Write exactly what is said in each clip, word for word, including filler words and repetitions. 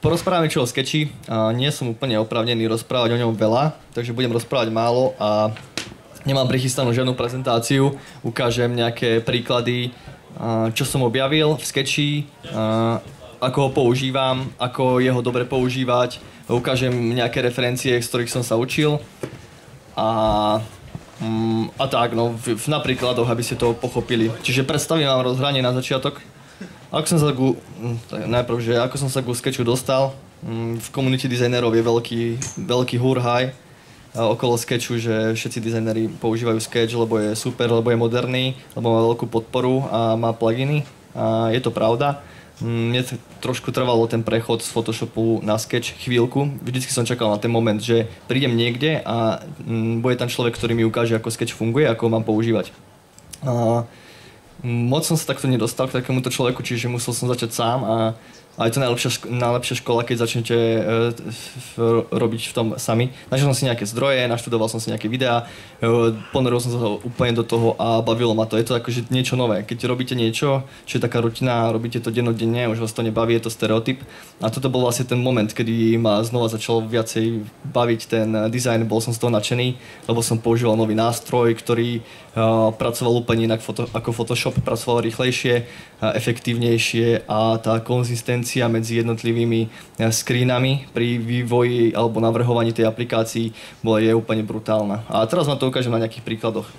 porozprávame čo o Sketchi. Nie som úplne oprávnený rozprávať o ňom veľa, takže budem rozprávať málo a nemám prichystanú žiadnu prezentáciu. Ukážem nejaké príklady, čo som objavil v Sketchi, ako ho používam, ako jeho dobre používať. Ukážem nejaké referencie, z ktorých som sa učil. A, a tak, no, v, na príkladoch, aby ste to pochopili. Čiže predstavím vám rozhranie na začiatok. Ako som sa ku, najprv, že ako som sa ku Sketchu dostal, v komunite dizajnerov je veľký, veľký hurhaj okolo Sketchu, že všetci dizajneri používajú Sketch, lebo je super, lebo je moderný, lebo má veľkú podporu a má pluginy. A je to pravda. Mne trošku trvalo ten prechod z Photoshopu na Sketch chvíľku. Vždycky som čakal na ten moment, že prídem niekde a bude tam človek, ktorý mi ukáže, ako Sketch funguje, ako ho mám používať. A moc som sa takto nedostal k takémuto človeku, čiže musel som začať sám a, a je to najlepšia, ško- najlepšia škola, keď začnete e, f, robiť v tom sami. Našiel som si nejaké zdroje, naštudoval som si nejaké videá, e, ponoril som sa úplne do toho a bavilo ma to. Je to akože niečo nové. Keď robíte niečo, čo je taká rutina, robíte to dennodenne, už vás to nebaví, je to stereotyp. A toto bol vlastne ten moment, kedy ma znova začal viacej baviť ten dizajn, bol som z toho nadšený, lebo som používal nový nástroj, ktorý Uh, pracoval úplne inak foto, ako Photoshop, pracoval rýchlejšie, uh, efektívnejšie a tá konzistencia medzi jednotlivými uh, screenami pri vývoji alebo navrhovaní tej aplikácii bola je úplne brutálna. A teraz vám to ukážem na nejakých príkladoch.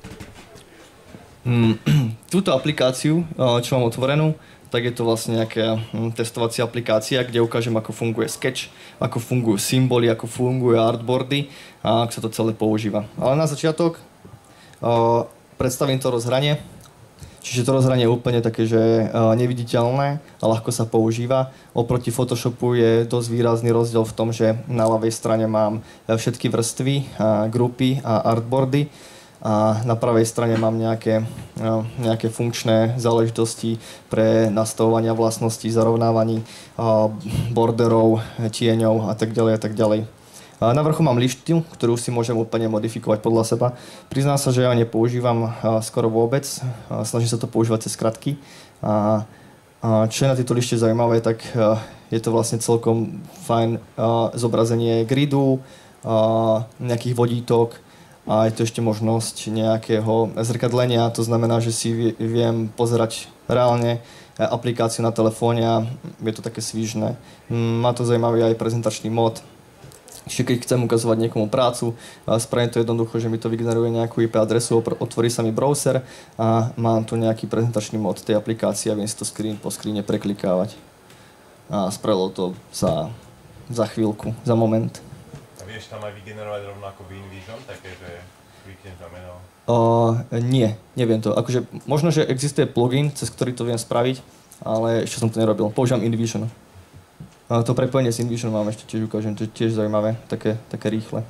Mm, túto aplikáciu, uh, čo mám otvorenú, tak je to vlastne nejaká hm, testovacia aplikácia, kde ukážem, ako funguje Sketch, ako fungujú symboly, ako fungujú artboardy a ako sa to celé používa. Ale na začiatok Uh, predstavím to rozhranie. Čiže to rozhranie je úplne také, že uh, neviditeľné a ľahko sa používa. Oproti Photoshopu je dosť výrazný rozdiel v tom, že na ľavej strane mám všetky vrstvy, uh, grupy a artboardy a na pravej strane mám nejaké, uh, nejaké funkčné záležitosti pre nastavovania vlastností, zarovnávaní uh, borderov, tieňov a tak ďalej a tak ďalej. Na vrchu mám lištu, ktorú si môžem úplne modifikovať podľa seba. Priznám sa, že ja nepoužívam skoro vôbec, snažím sa to používať cez skratky. A čo je na tejto lište zaujímavé, tak je to vlastne celkom fajn zobrazenie gridu, nejakých vodítok a je to ešte možnosť nejakého zrkadlenia. To znamená, že si viem pozerať reálne aplikáciu na telefóne a je to také svížne. Má to zaujímavý aj prezentačný mód. Čiže keď chcem ukazovať niekomu prácu, spravím to jednoducho, že mi to vygeneruje nejakú í pé adresu, otvorí sa mi browser a mám tu nejaký prezentačný mód tej aplikácie a viem si to screen po screene preklikávať. A spravilo to za, za chvíľku, za moment. A vieš tam aj vygenerovať rovnako v InVision, také, že kliknem za meno? Uh, nie, neviem to. Akože, možno, že existuje plugin, cez ktorý to viem spraviť, ale ešte som to nerobil. Používam InVision. A to prepojenie s InVision mám ešte tiež ukážem, to je tiež zaujímavé, také, také rýchle.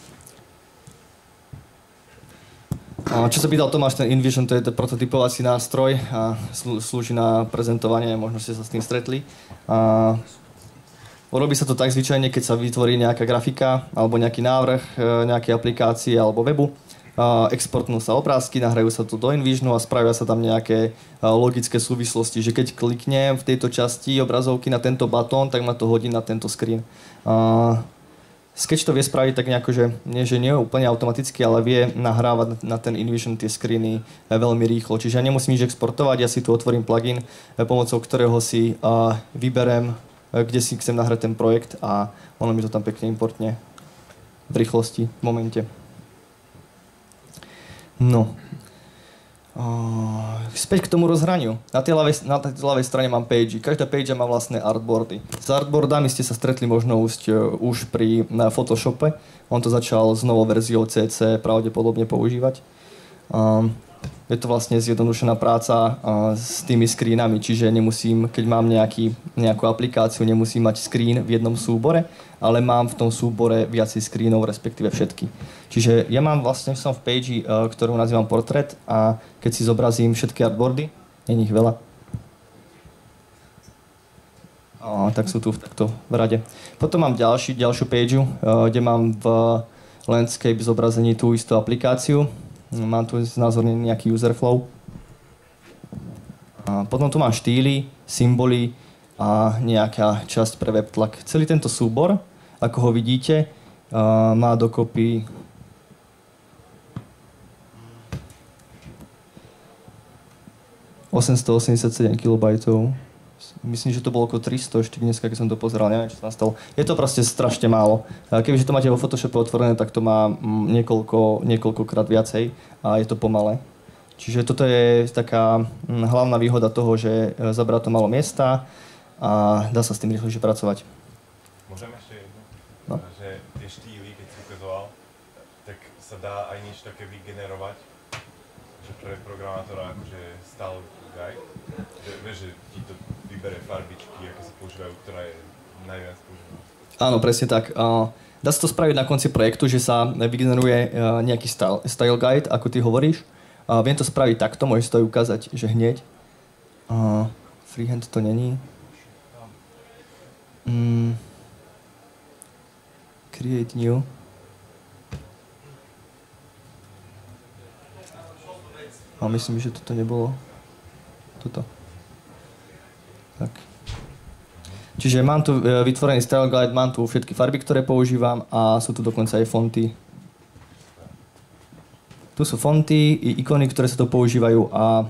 A čo sa pýtal Tomáš, ten InVision to je to prototypovací nástroj a slúži na prezentovanie, možno ste sa s tým stretli. A urobí sa to tak zvyčajne, keď sa vytvorí nejaká grafika alebo nejaký návrh nejakej aplikácie alebo webu. Exportnú sa obrázky, nahrajú sa to do InVisionu a spravia sa tam nejaké logické súvislosti, že keď kliknem v tejto časti obrazovky na tento batón, tak ma to hodí na tento screen. Sketch to vie spraviť tak nejako, že nie, že nie úplne automaticky, ale vie nahrávať na ten InVision tie screeny veľmi rýchlo. Čiže ja nemusím nič exportovať, ja si tu otvorím plugin, pomocou ktorého si vyberem, kde si chcem nahrať ten projekt a ono mi to tam pekne importne v rýchlosti, v momente. No. Uh, späť k tomu rozhraniu. Na tej ľavej, na tej ľavej strane mám page. Každá page má vlastné artboardy. S artboardami ste sa stretli možno už, už pri na Photoshope. On to začal s novou verziou cé cé pravdepodobne používať. Um, je to vlastne zjednodušená práca uh, s tými screenami, čiže nemusím, keď mám nejaký, nejakú aplikáciu, nemusím mať screen v jednom súbore, ale mám v tom súbore viacej screenov, respektíve všetky. Čiže ja mám vlastne som v page, uh, ktorú nazývam portrét a keď si zobrazím všetky artboardy, je ich veľa, uh, tak sú tu v, takto v rade. Potom mám ďalší, ďalšiu page, uh, kde mám v landscape zobrazení tú istú aplikáciu. Mám tu znázornený nejaký user flow. A potom tu mám štýly, symboly, a nejaká časť pre WebTlak. Celý tento súbor, ako ho vidíte, má dokopy osemstoosemdesiatsedem kilobajtov. Myslím, že to bolo okolo tristo ešte dneska, keď som to pozeral, neviem, čo sa nastalo. Je to proste strašne málo. Kebyže to máte vo Photoshope otvorené, tak to má niekoľko, niekoľkokrát viacej a je to pomalé. Čiže toto je taká hlavná výhoda toho, že zabrá to málo miesta a dá sa s tým rýchlejšie pracovať. Môžem ešte jednu? No. Že tie štýly, keď si ukazoval, tak sa dá aj niečo také vygenerovať, že pre programátora akože style guide, že vieš, že ti to vybere farbičky, aké sa používajú, ktorá je najviac používaná. Áno, presne tak. Dá sa to spraviť na konci projektu, že sa vygeneruje nejaký style, style guide, ako ty hovoríš. Viem to spraviť takto, môžeš to aj ukázať, že hneď. Freehand to není. Mm. Create new. A myslím, že toto nebolo. Toto. Tak. Čiže mám tu vytvorený style guide, mám tu všetky farby, ktoré používam a sú tu dokonca aj fonty. Tu sú fonty i ikony, ktoré sa tu používajú a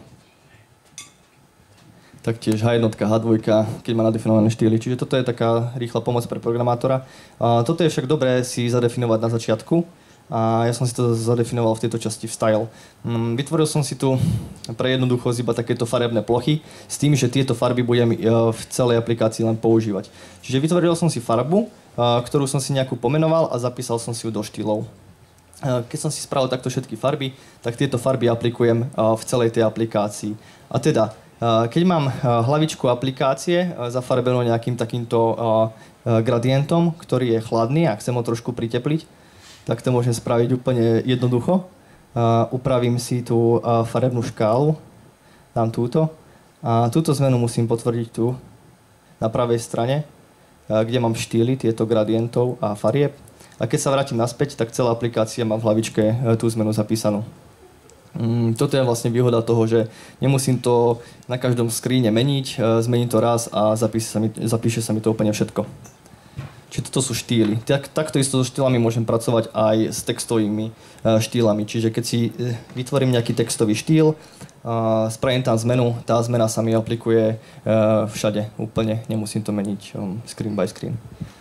taktiež há jedna, há dva, keď má nadefinované štýly. Čiže toto je taká rýchla pomoc pre programátora. A toto je však dobré si zadefinovať na začiatku. A ja som si to zadefinoval v tejto časti v style. Vytvoril som si tu pre jednoduchosť iba takéto farebné plochy s tým, že tieto farby budem v celej aplikácii len používať. Čiže vytvoril som si farbu, ktorú som si nejakú pomenoval a zapísal som si ju do štýlov. Keď som si spravil takto všetky farby, tak tieto farby aplikujem v celej tej aplikácii. A teda, keď mám hlavičku aplikácie zafarbenú nejakým takýmto gradientom, ktorý je chladný a chcem ho trošku pritepliť, tak to môžem spraviť úplne jednoducho. Upravím si tú farebnú škálu, dám túto. A túto zmenu musím potvrdiť tu na pravej strane, kde mám štýly, tieto gradientov a farieb. A keď sa vrátim naspäť, tak celá aplikácia má v hlavičke tú zmenu zapísanú. Toto je vlastne výhoda toho, že nemusím to na každom skríne meniť, zmením to raz a zapíše sa mi, zapíše sa mi to úplne všetko. Čiže toto sú štýly. Tak, takto isto so štýlami môžem pracovať aj s textovými štýlami. Čiže keď si vytvorím nejaký textový štýl, spravím tam zmenu, tá zmena sa mi aplikuje všade úplne. Nemusím to meniť screen by screen.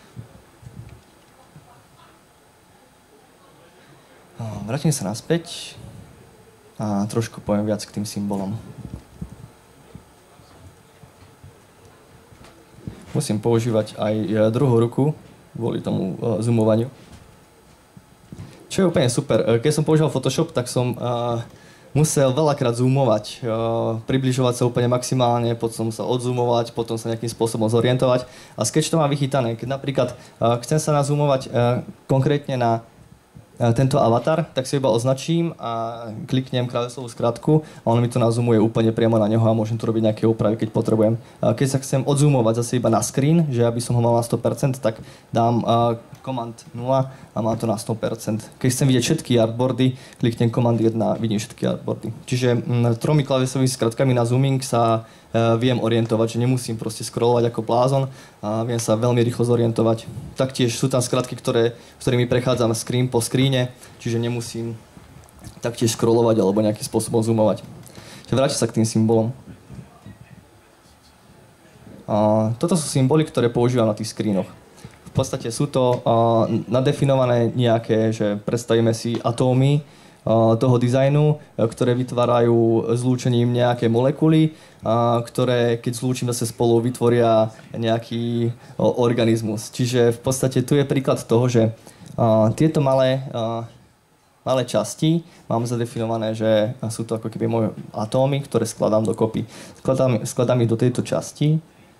Vrátim sa naspäť a trošku poviem viac k tým symbolom. Musím používať aj druhú ruku kvôli tomu uh, zoomovaniu. Čo je úplne super. Keď som používal Photoshop, tak som uh, musel veľakrát zoomovať, uh, približovať sa úplne maximálne, potom sa odzoomovať, potom sa nejakým spôsobom zorientovať. A Sketch to má vychytané. Keď napríklad uh, chcem sa nazoomovať uh, konkrétne na tento avatar, tak si iba označím a kliknem klávesovú skratku a on mi to nazumuje úplne priamo na neho a môžem tu robiť nejaké úpravy, keď potrebujem. Keď sa chcem odzoomovať zase iba na screen, že aby som ho mal na sto percent, tak dám command nula a mám to na sto percent. Keď chcem vidieť všetky artboardy, kliknem command jedna a vidím všetky artboardy. Čiže m, tromi klávesovými skratkami na zooming sa e, viem orientovať, že nemusím proste scrollovať ako blázon a viem sa veľmi rýchlo zorientovať. Taktiež sú tam skratky, ktoré, ktorými prechádzam screen po screene, čiže nemusím taktiež scrollovať alebo nejakým spôsobom zoomovať. Čiže vrátim sa k tým symbolom. A toto sú symboly, ktoré používam na tých screenoch. V podstate sú to uh, nadefinované nejaké, že predstavíme si atómy uh, toho dizajnu, uh, ktoré vytvárajú zlúčením nejaké molekuly, uh, ktoré keď zlúčim zase spolu vytvoria nejaký uh, organizmus. Čiže v podstate tu je príklad toho, že uh, tieto malé, uh, malé časti mám zadefinované, že sú to ako keby moje atómy, ktoré skladám dokopy. Skladám, skladám ich do tejto časti,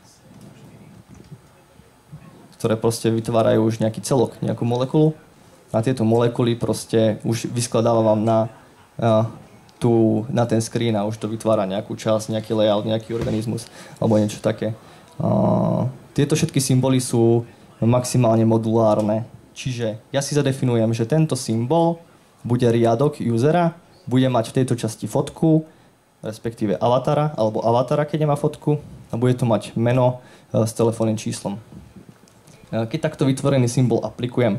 ktoré proste vytvárajú už nejaký celok, nejakú molekulu. A tieto molekuly proste už vyskladávam na, uh, tú, na ten screen a už to vytvára nejakú časť, nejaký layout, nejaký organizmus alebo niečo také. Uh, tieto všetky symboly sú maximálne modulárne. Čiže ja si zadefinujem, že tento symbol bude riadok usera, bude mať v tejto časti fotku, respektíve avatara, alebo avatara, keď nemá fotku, a bude to mať meno s telefónnym číslom. Keď takto vytvorený symbol aplikujem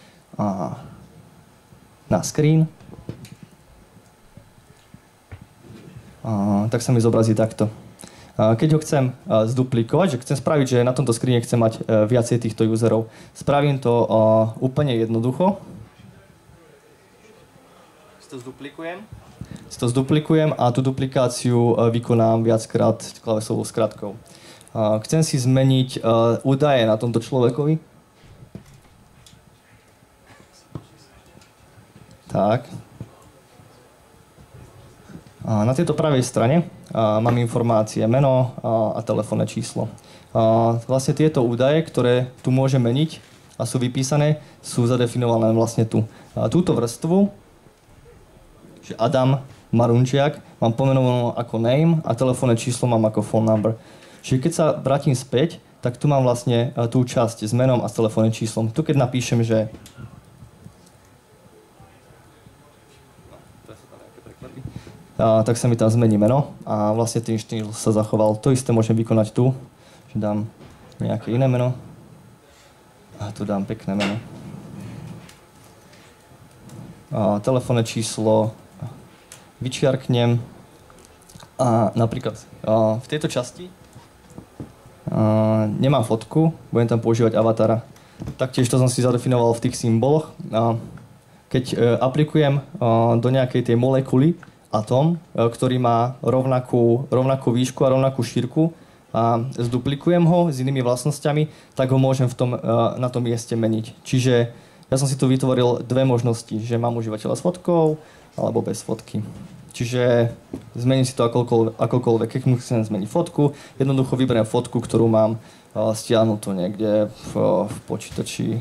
na screen, tak sa mi zobrazí takto. Keď ho chcem zduplikovať, že chcem spraviť, že na tomto screene chcem mať viacej týchto userov, spravím to úplne jednoducho. Si to zduplikujem. Si to zduplikujem a tú duplikáciu vykonám viackrát klávesovou skratkou. Chcem si zmeniť údaje na tomto človekovi. Tak. Na tejto pravej strane mám informácie, meno a telefónne číslo. Vlastne tieto údaje, ktoré tu môžem meniť a sú vypísané, sú zadefinované vlastne tu. Túto vrstvu, že Adam Marunčiak, mám pomenovanú ako name a telefónne číslo mám ako phone number. Čiže keď sa vrátim späť, tak tu mám vlastne tú časť s menom a s telefónnym číslom. Tu keď napíšem, že A, tak sa mi tam zmení meno a vlastne ten štýl sa zachoval. To isté môžem vykonať tu, že dám nejaké iné meno a tu dám pekné meno. A telefónne číslo vyčiarknem a napríklad a v tejto časti a nemám fotku, budem tam používať avatara. Taktiež to som si zadefinoval v tých symboloch. A keď e, aplikujem e, do nejakej tej molekuly atóm, ktorý má rovnakú, rovnakú výšku a rovnakú šírku a zduplikujem ho s inými vlastnosťami, tak ho môžem v tom, na tom mieste meniť. Čiže ja som si tu vytvoril dve možnosti, že mám užívateľa s fotkou alebo bez fotky. Čiže zmením si to akokoľvek, akokoľvek. Keď musím zmeniť fotku, jednoducho vyberiem fotku, ktorú mám stiahnutú niekde v, v počítači.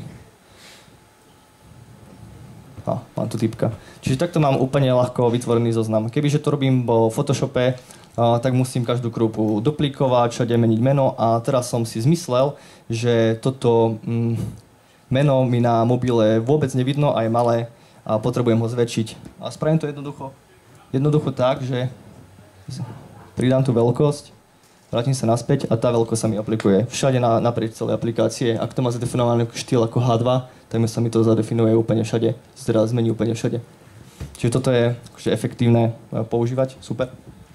A, mám tu typka. Čiže takto mám úplne ľahko vytvorený zoznam. Kebyže to robím vo Photoshope, a, tak musím každú krupu duplikovať, všade meniť meno a teraz som si zmyslel, že toto mm, meno mi na mobile vôbec nevidno a je malé a potrebujem ho zväčšiť. A spravím to jednoducho. Jednoducho tak, že pridám tú veľkosť, vrátim sa naspäť a tá veľkosť sa mi aplikuje všade na, naprieč celej aplikácie. Ak to má zadefinovaný štýl ako há dva, tak sa mi to zadefinuje úplne všade, teda zmení úplne všade. Čiže toto je akože efektívne používať, super.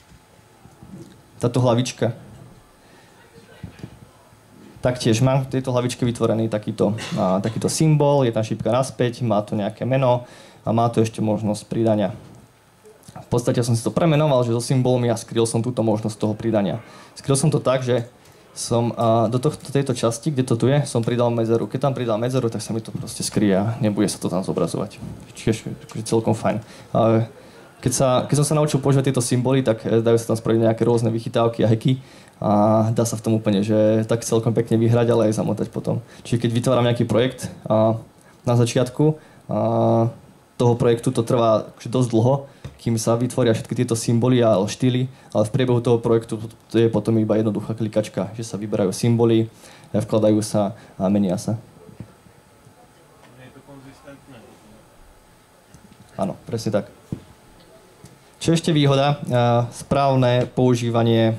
Táto hlavička. Taktiež mám v tejto hlavičke vytvorený takýto, a, takýto symbol, je tam šípka naspäť, má to nejaké meno a má to ešte možnosť pridania. V podstate som si to premenoval, že so symbolmi a skryl som túto možnosť toho pridania. Skryl som to tak, že som a, do tohto, tejto časti, kde to tu je, som pridal medzeru. Keď tam pridal medzeru, tak sa mi to proste skryje a nebude sa to tam zobrazovať. Čiže akože celkom fajn. A, keď, sa, keď som sa naučil používať tieto symboly, tak dajú sa tam spraviť nejaké rôzne vychytávky a hacky a dá sa v tom úplne, že tak celkom pekne vyhrať, ale aj zamotať potom. Čiže keď vytváram nejaký projekt a, na začiatku a, toho projektu to trvá akože dosť dlho, kým sa vytvoria všetky tieto symboly a štýly, ale v priebehu toho projektu to je potom iba jednoduchá klikačka, že sa vyberajú symboly, vkladajú sa a menia sa. Je to konzistentné. Áno, presne tak. Čo ešte výhoda? Správne používanie,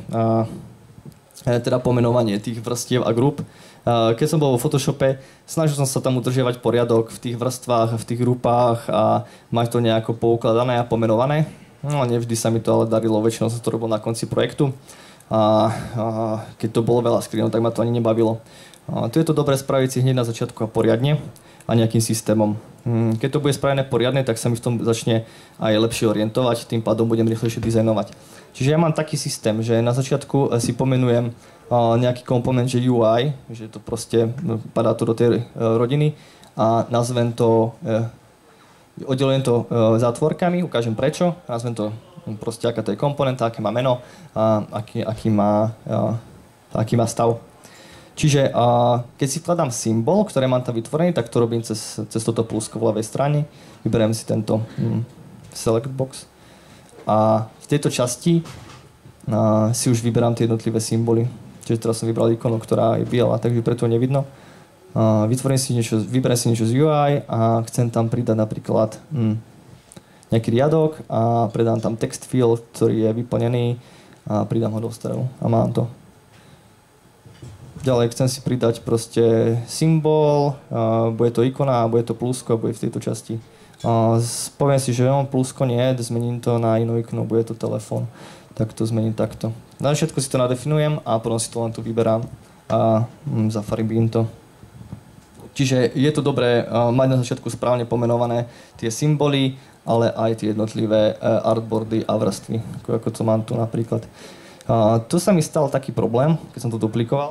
teda pomenovanie tých vrstiev a grup. Keď som bol vo Photoshope, snažil som sa tam udržiavať poriadok v tých vrstvách, v tých grupách a mať to nejako poukladané a pomenované. No nevždy sa mi to ale darilo, väčšinou som to robil na konci projektu. A, a keď to bolo veľa screenov, tak ma to ani nebavilo. A tu je to dobre spraviť si hneď na začiatku a poriadne a nejakým systémom. Keď to bude spravené poriadne, tak sa mi v tom začne aj lepšie orientovať, tým pádom budem rýchlejšie dizajnovať. Čiže ja mám taký systém, že na začiatku si pomenujem nejaký komponent, že ú í, že to proste padá to do tej rodiny a nazvem to, oddelujem to zátvorkami, ukážem prečo, nazvem to proste aká to je komponenta, aké má meno a aký, aký, má, aký má stav. Čiže keď si vkladám symbol, ktorý mám tam vytvorený, tak to robím cez, cez toto plusko v ľavej strane, vyberiem si tento hm, select box a v tejto časti si už vyberám tie jednotlivé symboly. Čiže teraz som vybral ikonu, ktorá je biela, takže preto nevidno. Vytvorím si niečo, vyberiem si niečo z ú í a chcem tam pridať napríklad hm, nejaký riadok a pridám tam text field, ktorý je vyplnený a pridám ho do stavu a mám to. ďalej chcem si pridať proste symbol, uh, bude to ikona, bude to plusko, bude v tejto časti. Uh, poviem si, že no, plusko nie, zmením to na inú ikonu, bude to telefón. Tak to zmením takto. Na všetko si to nadefinujem a potom si to len tu vyberám a mm, zafarbím to. Čiže je to dobré uh, mať na začiatku správne pomenované tie symboly, ale aj tie jednotlivé uh, artboardy a vrstvy, ako, ako to mám tu napríklad. Uh, tu sa mi stal taký problém, keď som to duplikoval.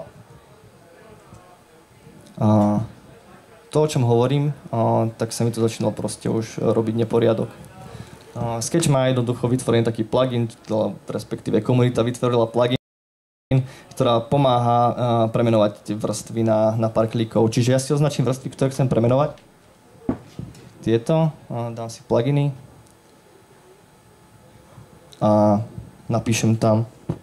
Uh, to, o čom hovorím, uh, tak sa mi to začínalo proste už robiť neporiadok. Uh, Sketch má jednoducho vytvorený taký plugin, respektíve komunita vytvorila plugin, ktorá pomáha uh, premenovať tie vrstvy na, na pár klikov. Čiže ja si označím vrstvy, ktoré chcem premenovať. Tieto, uh, dám si pluginy a napíšem tam.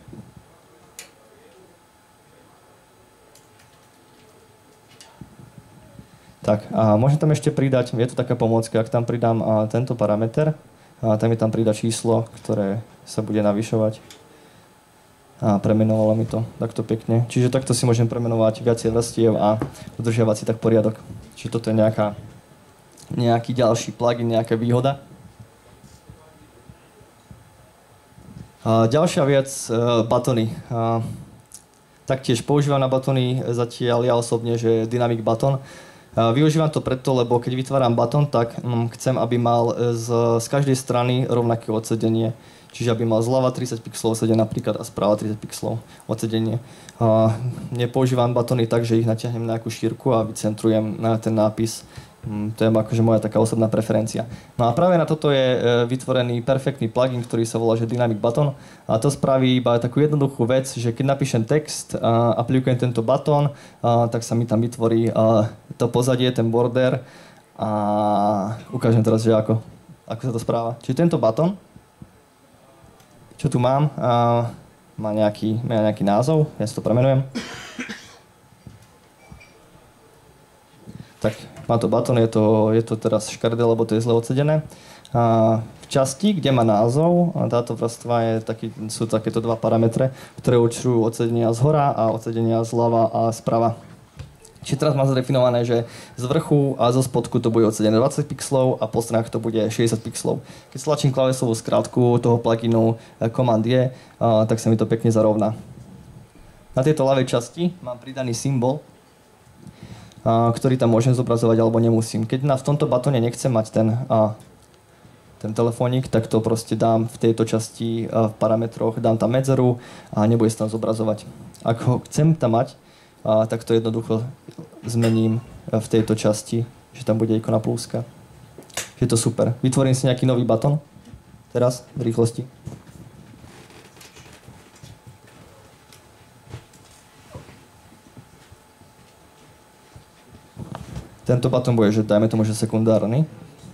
Tak, a môžem tam ešte pridať, je to taká pomôcka, ak tam pridám uh, tento parameter, uh, tam mi tam pridá číslo, ktoré sa bude navyšovať. A premenovalo mi to takto pekne. Čiže takto si môžem premenovať viacej vrstiev a udržiavať si tak poriadok. Čiže toto je nejaká, nejaký ďalší plugin, nejaká výhoda. A ďalšia vec, uh, batony. Uh, taktiež používam na batony zatiaľ ja osobne, že je Dynamic Button. Uh, využívam to preto, lebo keď vytváram baton, tak um, chcem, aby mal z, z každej strany rovnaké odsedenie. Čiže aby mal zľava tridsať pixelov odsedenie napríklad a správa tridsať pixelov odsedenie. Uh, nepoužívam batóny tak, že ich natiahnem na nejakú šírku a vycentrujem na ten nápis. Um, to je akože moja taká osobná preferencia. No a práve na toto je uh, vytvorený perfektný plugin, ktorý sa volá že Dynamic Button. A to spraví iba takú jednoduchú vec, že keď napíšem text a uh, aplikujem tento button, uh, tak sa mi tam vytvorí uh, to pozadie, ten border. A ukážem teraz, že ako, ako sa to správa. Čiže tento button, čo tu mám, uh, má, nejaký, má nejaký názov, ja si to premenujem. Tak, má to button, je to, je to teraz škaredé, lebo to je zle odsedené. Uh, v časti, kde má názov, táto vrstva je taký, sú takéto dva parametre, ktoré určujú odsedenia zhora a odsedenia zľava a sprava. Čiže teraz mám zadefinované, že z vrchu a zo spodku to bude odsedené dvadsať pixelov a po stranách to bude šesťdesiat pixelov. Keď stlačím klávesovú skrátku toho pluginu Command je, tak sa mi to pekne zarovná. Na tejto ľavej časti mám pridaný symbol, ktorý tam môžem zobrazovať alebo nemusím. Keď na, v tomto batóne nechcem mať ten, ten telefónik, tak to proste dám v tejto časti v parametroch, dám tam medzeru a nebude sa tam zobrazovať. Ak ho chcem tam mať, a tak to jednoducho zmením v tejto časti, že tam bude ikona pluska. Je to super. Vytvorím si nejaký nový baton. Teraz, v rýchlosti. Tento baton bude, že dajme tomu, že sekundárny.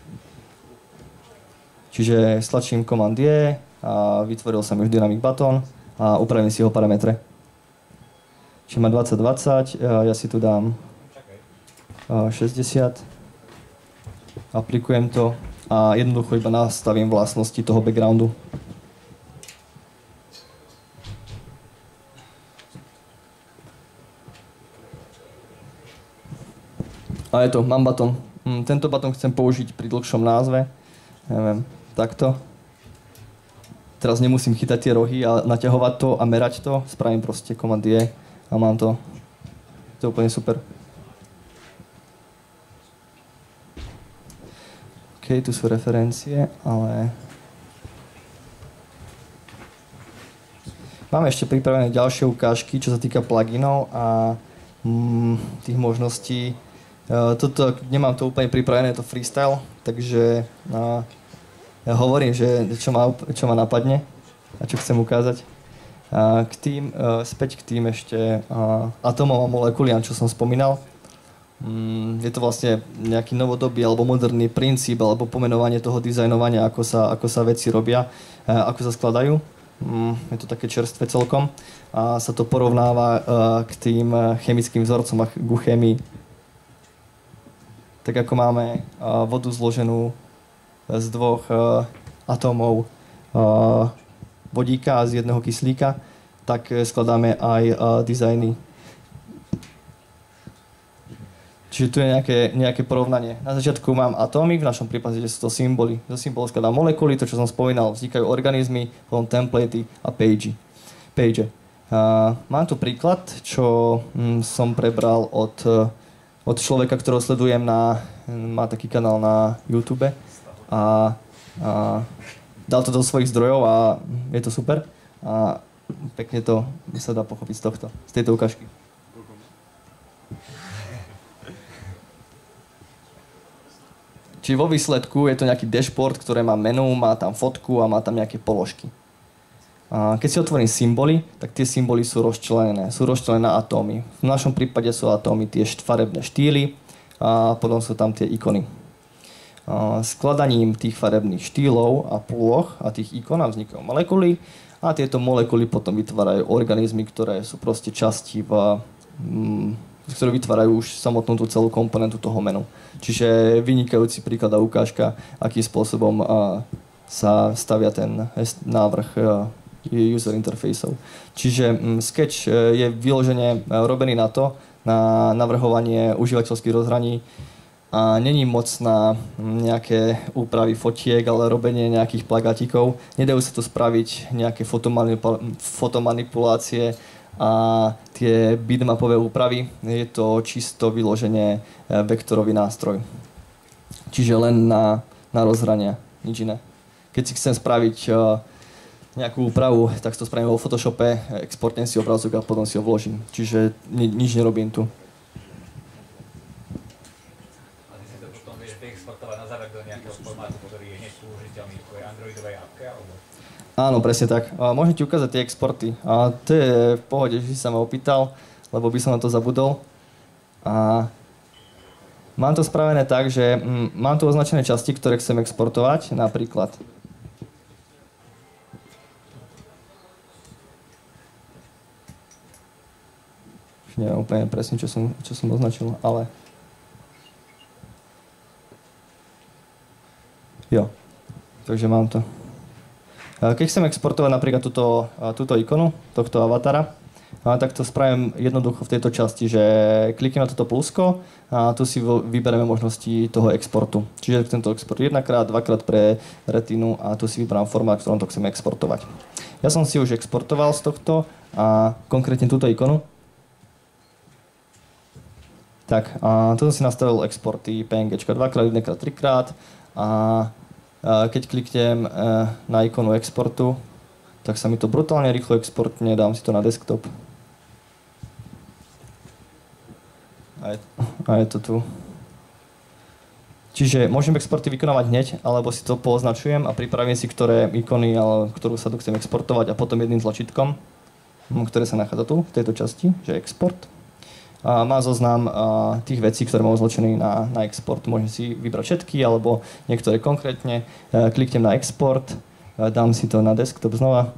Čiže stlačím Command je a vytvoril som už Dynamic Button a upravím si jeho parametre. Čiže má dvadsať dvadsať, ja si tu dám šesťdesiat, aplikujem to a jednoducho iba nastavím vlastnosti toho backgroundu. A je to, mám baton. Tento baton chcem použiť pri dlhšom názve, neviem, takto. Teraz nemusím chytať tie rohy a naťahovať to a merať to, spravím proste Command je. A mám to. To je úplne super. OK, tu sú referencie, ale... Máme ešte pripravené ďalšie ukážky, čo sa týka pluginov a mm, tých možností. Uh, toto, nemám to úplne pripravené, je to freestyle, takže uh, ja hovorím, že čo ma, čo ma napadne a čo chcem ukázať. Uh, k tým, uh, späť k tým ešte uh, atómom a molekuliám, čo som spomínal. Um, je to vlastne nejaký novodobý alebo moderný princíp alebo pomenovanie toho dizajnovania, ako sa, ako sa veci robia, uh, ako sa skladajú. Um, je to také čerstvé celkom a sa to porovnáva uh, k tým chemickým vzorcom a ku chémii. Tak ako máme uh, vodu zloženú z dvoch uh, atómov uh, vodíka a z jedného kyslíka, tak skladáme aj uh, dizajny. Čiže tu je nejaké, nejaké porovnanie. Na začiatku mám atómy, v našom prípade sú to symboly. Zo symbolov skladám molekuly, to čo som spomínal, vznikajú organizmy, potom templatey a page. page. Uh, mám tu príklad, čo hm, som prebral od, od človeka, ktorého sledujem na, má taký kanál na YouTube a, a dal to do svojich zdrojov a je to super. A pekne to sa dá pochopiť z tohto, z tejto ukážky. Čiže vo výsledku je to nejaký dashboard, ktoré má menu, má tam fotku a má tam nejaké položky. A keď si otvorím symboly, tak tie symboly sú rozčlenené. Sú rozčlenené na atómy. V našom prípade sú atómy tie farebné štýly a potom sú tam tie ikony. A skladaním tých farebných štýlov a pôloh a tých ikon vznikajú molekuly a tieto molekuly potom vytvárajú organizmy, ktoré sú proste časti v... Mm, ktoré vytvárajú už samotnú tú celú komponentu toho menu. Čiže vynikajúci príklad a ukážka, akým spôsobom uh, sa stavia ten návrh uh, user interfaceov. Čiže um, Sketch uh, je vyložene uh, robený na to, na navrhovanie užívateľských rozhraní a není moc na nejaké úpravy fotiek, ale robenie nejakých plagátikov. Nedajú sa tu spraviť nejaké fotomanipul- fotomanipulácie a tie bitmapové úpravy, je to čisto vyloženie vektorový nástroj. Čiže len na, na rozhrania, nič iné. Keď si chcem spraviť uh, nejakú úpravu, tak to spravím vo Photoshope, exportnem si obrázok a potom si ho vložím. Čiže ni, nič nerobím tu. A ty si to potom vieš vyexportovať na záver do nejakého formátu, ktorý je hneď použiteľný v tvojej Androidovej appke, alebo? Áno, presne tak. A môžem ti ukázať tie exporty. A to je v pohode, že si sa ma opýtal, lebo by som na to zabudol. A mám to spravené tak, že mm, mám tu označené časti, ktoré chcem exportovať, napríklad. Už neviem úplne presne, čo som, čo som označil, ale... Jo, takže mám to. Keď chcem exportovať napríklad túto, túto ikonu, tohto avatara, tak to spravím jednoducho v tejto časti, že kliknem na toto plusko a tu si vyberieme možnosti toho exportu. Čiže tento export jedenkrát, dvakrát pre retinu a tu si vyberám formát, v ktorom to chcem exportovať. Ja som si už exportoval z tohto a konkrétne túto ikonu. Tak, a tu som si nastavil exporty pé en gé dvakrát, jedenkrát, trikrát a keď kliknem na ikonu exportu, tak sa mi to brutálne rýchlo exportne, dám si to na desktop. A je, a je to tu. Čiže môžem exporty vykonávať hneď, alebo si to poznačujem a pripravím si, ktoré ikony, ktorú sa tu chcem exportovať a potom jedným tlačítkom, ktoré sa nachádza tu, v tejto časti, že export. A má zoznam a, tých vecí, ktoré mám označený na, na export. Môžem si vybrať všetky, alebo niektoré konkrétne. E, kliknem na export, e, dám si to na desktop znova.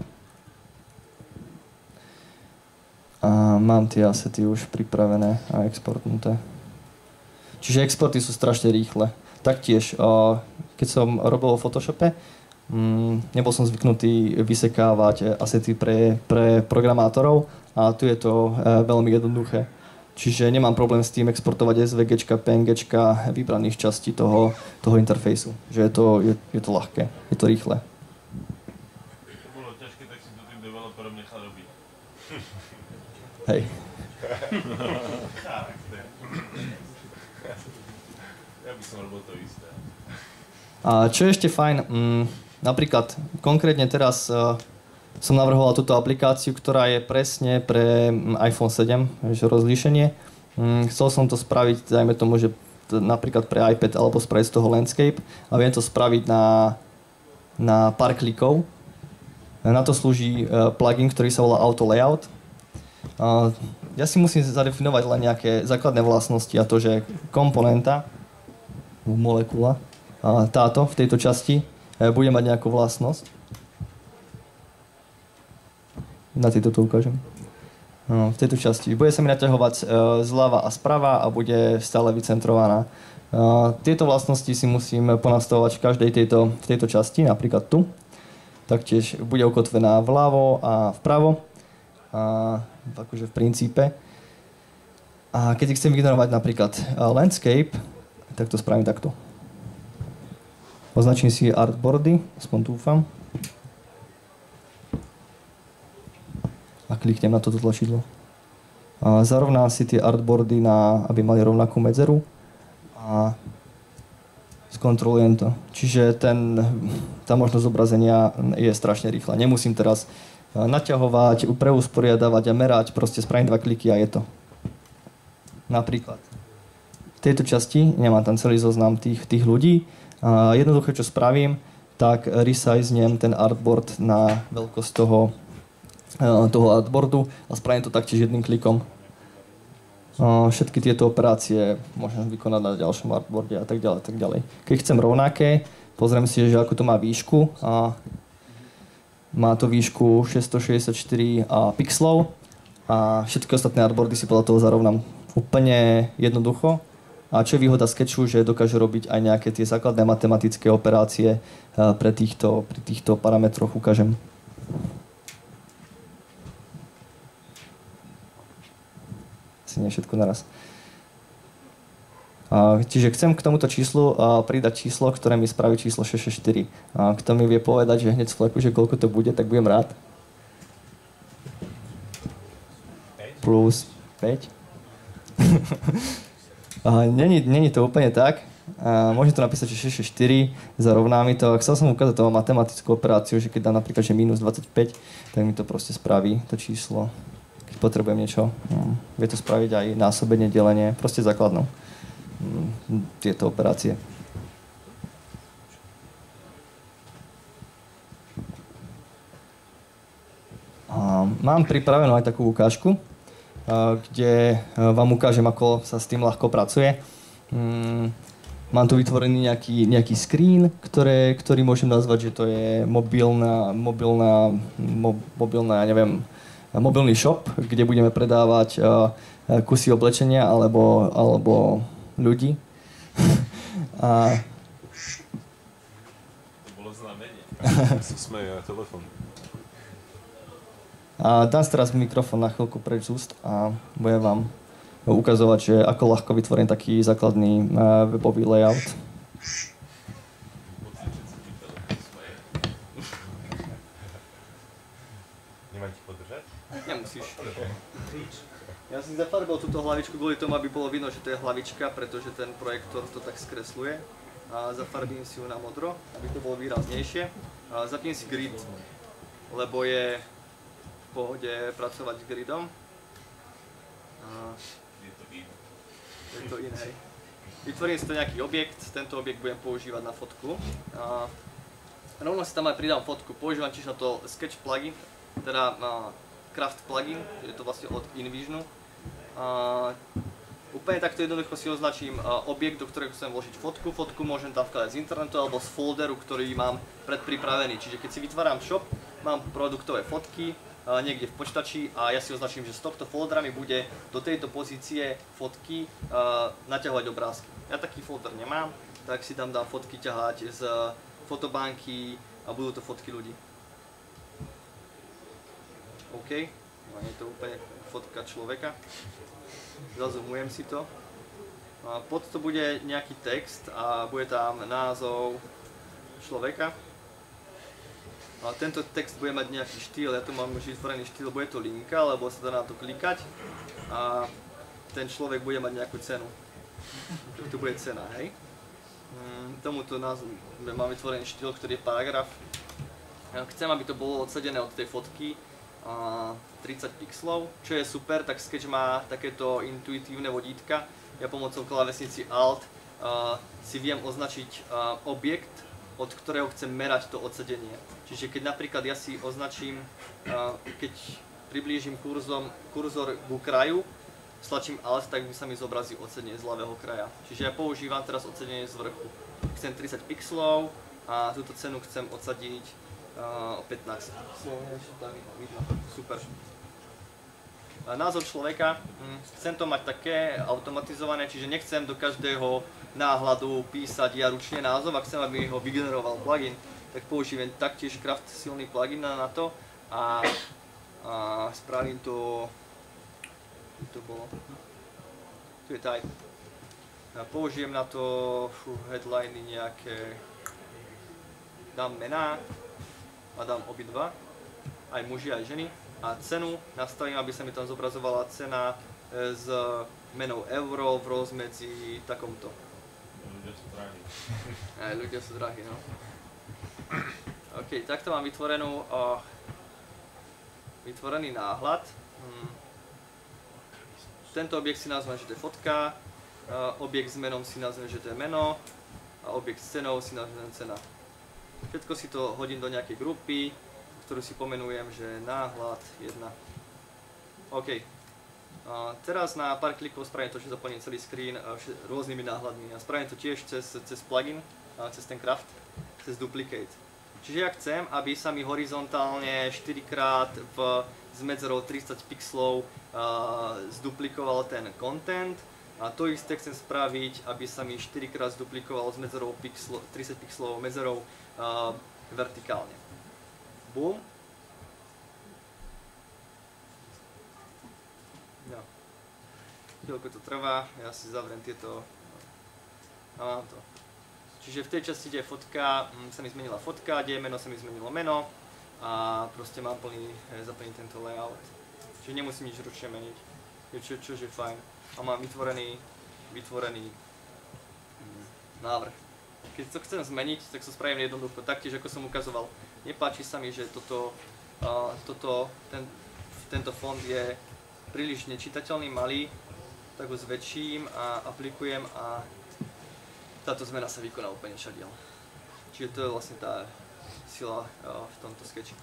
A mám tie asety už pripravené a exportnuté. Čiže exporty sú strašne rýchle. Taktiež, e, keď som robil v Photoshope, mm, nebol som zvyknutý vysekávať asety pre, pre programátorov a tu je to e, veľmi jednoduché. Čiže nemám problém s tým exportovať es vé géčka, pé en géčka vybraných častí toho, toho interfejsu. Že je to, je, je to ľahké, je to rýchle. To bolo ťažké, tak si to tým developerom nechal robiť. Hej. Charakter. Ja by som robil to isté. A čo je ešte fajn, mm, napríklad konkrétne teraz uh, som navrhoval túto aplikáciu, ktorá je presne pre iPhone sedem, že rozlíšenie. Mm, chcel som to spraviť, dajme tomu, že t- napríklad pre iPad alebo spraviť z toho landscape a viem to spraviť na, na pár klikov. Na to slúži uh, plugin, ktorý sa volá Auto Layout. Uh, ja si musím zadefinovať len nejaké základné vlastnosti a to, že komponenta, molekula, uh, táto v tejto časti uh, bude mať nejakú vlastnosť. Na tejto to ukážem. No, v tejto časti. Bude sa mi naťahovať e, zľava a sprava a bude stále vycentrovaná. E, tieto vlastnosti si musím ponastavovať v každej tejto, v tejto časti, napríklad tu. Taktiež bude ukotvená vľavo a vpravo. A, akože v princípe. A keď chcem vygenerovať napríklad landscape, tak to spravím takto. Označím si artboardy, aspoň dúfam. A kliknem na toto tlačidlo. A zarovnám si tie artboardy, na, aby mali rovnakú medzeru. A skontrolujem to. Čiže ten, tá možnosť zobrazenia je strašne rýchla. Nemusím teraz naťahovať, preusporiadavať a merať. Proste spravím dva kliky a je to. Napríklad. V tejto časti nemám tam celý zoznam tých, tých ľudí. A jednoducho, čo spravím, tak resiznem ten artboard na veľkosť toho, toho artboardu a spravím to taktiež jedným klikom. Všetky tieto operácie môžem vykonať na ďalšom artboarde a tak ďalej, tak ďalej. Keď chcem rovnaké, pozriem si, že ako to má výšku. A má to výšku šesťstošesťdesiatštyri pixelov a všetky ostatné artboardy si podľa toho zarovnám úplne jednoducho. A čo je výhoda Sketchu, že dokáže robiť aj nejaké tie základné matematické operácie pre týchto, pri týchto parametroch ukážem. Asi nie všetko naraz. Čiže chcem k tomuto číslu pridať číslo, ktoré mi spraví číslo šesťstošesťdesiatštyri. Kto mi vie povedať, že hneď z fleku, že koľko to bude, tak budem rád. Plus päť. Není, není to úplne tak. Môžem to napísať, že šesťstošesťdesiatštyri, zarovná mi to. Chcel som ukázať to matematickú operáciu, že keď dám napríklad, že minus dvadsaťpäť, tak mi to proste spraví to číslo. Keď potrebujem niečo, hm, vie to spraviť aj násobenie, delenie, proste základnou. Hm, tieto operácie. A mám pripravenú aj takú ukážku, kde vám ukážem, ako sa s tým ľahko pracuje. Mám tu vytvorený nejaký, nejaký screen, ktoré, ktorý môžem nazvať, že to je mobilná, mobilná, mo, mobilná, ja neviem, mobilný shop, kde budeme predávať kusy oblečenia alebo, alebo ľudí. A... To bolo znamenie. Sa smeje aj telefón. A dám si teraz mikrofón na chvíľku preč z úst a budem vám ukazovať, že ako ľahko vytvorím taký základný webový layout. Nemám ti podržať? Nemusíš. Ja som zafarbil túto hlavičku kvôli tomu, aby bolo vidno, že to je hlavička, pretože ten projektor to tak skresluje. A zafarbím si ju na modro, aby to bolo výraznejšie. A zapnem si grid, lebo je v pohode pracovať s gridom. A je to iné. Vytvorím si to nejaký objekt, tento objekt budem používať na fotku. A rovno si tam aj pridám fotku, používam tiež na to Sketch plugin, teda Craft plugin, je to vlastne od InVisionu. A úplne takto jednoducho si označím objekt, do ktorého chcem vložiť fotku. Fotku môžem tam vkladať z internetu alebo z folderu, ktorý mám predpripravený. Čiže keď si vytváram shop, mám produktové fotky niekde v počítači a ja si označím, že z tohto foldera mi bude do tejto pozície fotky naťahovať obrázky. Ja taký folder nemám, tak si tam dám fotky ťahať z fotobanky a budú to fotky ľudí. OK, no, je to úplne fotka človeka. Zazumujem si to. A pod to bude nejaký text a bude tam názov človeka. A tento text bude mať nejaký štýl, ja tu mám už vytvorený štýl, bude to linka, lebo sa dá na to klikať a ten človek bude mať nejakú cenu. Tu bude cena, hej? Tomuto mám vytvorený štýl, ktorý je paragraf. Chcem, aby to bolo odsadené od tej fotky tridsať pixelov, čo je super, tak Sketch má takéto intuitívne vodítka. Ja pomocou klávesnici Alt si viem označiť objekt, od ktorého chcem merať to odsedenie. Čiže keď napríklad ja si označím, keď priblížim kurzom, kurzor ku kraju, stlačím Alt, tak mi sa mi zobrazí odsedenie z ľavého kraja. Čiže ja používam teraz odsedenie z vrchu. Chcem tridsať pixelov a túto cenu chcem odsadiť o pätnásť. Super. Názov človeka, chcem to mať také automatizované, čiže nechcem do každého náhľadu písať ja ručne názov a chcem, aby ho vygeneroval plugin, tak použijem taktiež Craft silný plugin na to a, a spravím to, to bolo, tu je type. A použijem na to fú, headliny nejaké, dám mená a dám obidva, aj muži, aj ženy. A cenu nastavím, aby sa mi tam zobrazovala cena s menou euro v rozmedzi takomto. Ľudia sú drahí. Aj ľudia sú drahí, no. OK, takto mám vytvorenú, uh, vytvorený náhľad. Hmm. Tento objekt si nazvem, že to je fotka, uh, objekt s menom si nazvem, že to je meno a objekt s cenou si nazvem cena. Všetko si to hodím do nejakej grupy, ktorú si pomenujem, že náhľad jedna. OK. Uh, teraz na pár klikov spravím to, že zaplním celý screen uh, rôznymi náhľadmi a spravím to tiež cez, cez plugin, uh, cez ten craft, cez duplicate. Čiže ja chcem, aby sa mi horizontálne štyri krát v, s medzerou tridsať pixelov uh, zduplikoval ten content a to isté chcem spraviť, aby sa mi štyri krát zduplikoval s medzerou pixel, tridsať pixelov medzerou uh, vertikálne. Boom. No. Chvíľku to trvá, ja si zavriem tieto a mám to. Čiže v tej časti, kde je fotka, sa mi zmenila fotka, kde je meno, sa mi zmenilo meno a proste mám plný, zaplniť tento layout. Čiže nemusím nič ručne meniť, čo, čož je fajn. A mám vytvorený, vytvorený hm, návrh. Keď to chcem zmeniť, tak to spravím jednoducho, taktiež ako som ukazoval. Nepáči sa mi, že toto, uh, toto ten, tento fond je príliš nečitateľný, malý, tak ho zväčším a aplikujem a táto zmena sa vykoná úplne všadiaľ. Čiže to je vlastne tá sila uh, v tomto sketchi.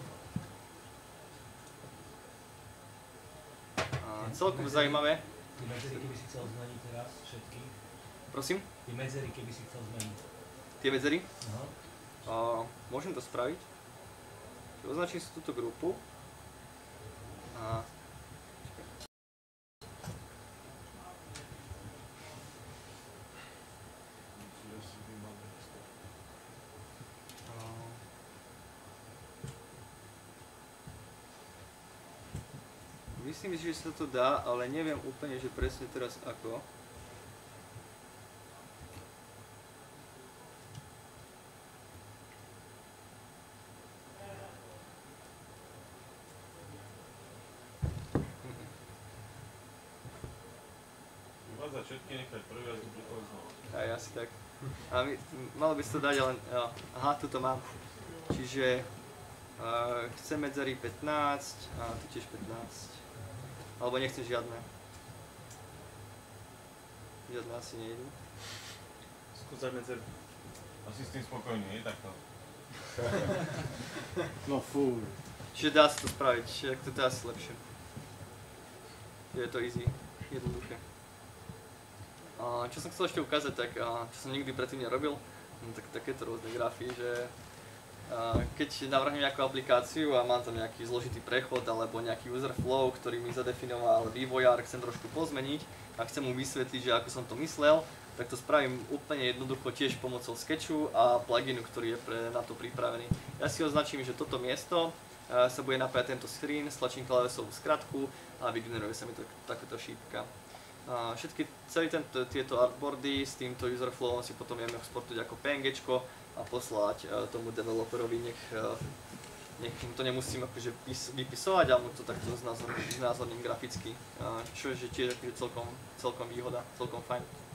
Uh, celkom zaujímavé. Tie medzery, keby si chcel zmeniť teraz všetky? Prosím? Tie medzery, keby si chcel zmeniť. Tie medzery? Aha. Uh, môžem to spraviť. Označím si túto grupu. A myslím si, že sa to dá, ale neviem úplne, že presne teraz ako. Vyvázať všetky, nechať prvý a zduplikovať znova. Aj asi tak. A my, malo by sa to dať, ale jo. Aha, tuto mám. Čiže uh, chcem medzery pätnásť a tu tiež pätnásť. Alebo nechcem žiadne. Žiadne asi nejdu. Skúsaj medzery. Asi s tým spokojný, nie takto? No fú. Čiže dá sa to spraviť, čiže to je asi lepšie. Je to easy, jednoduché. A čo som chcel ešte ukázať, tak čo som nikdy predtým nerobil, no, tak takéto rôzne grafy, že a keď navrhnem nejakú aplikáciu a mám tam nejaký zložitý prechod alebo nejaký user flow, ktorý mi zadefinoval vývojár, chcem trošku pozmeniť a chcem mu vysvetliť, že ako som to myslel, tak to spravím úplne jednoducho tiež pomocou sketchu a pluginu, ktorý je pre, na to pripravený. Ja si označím, že toto miesto sa bude napájať tento screen, stlačím klávesovú skratku a vygeneruje sa mi to, takáto šípka. A všetky, celý tento, tieto artboardy s týmto user flowom si potom vieme exportovať ako P N G čko a poslať uh, tomu developerovi, nech, uh, nech to nemusím akože vypisovať, ale mu to takto znázorním graficky, uh, čo je tiež celkom, celkom výhoda, celkom fajn.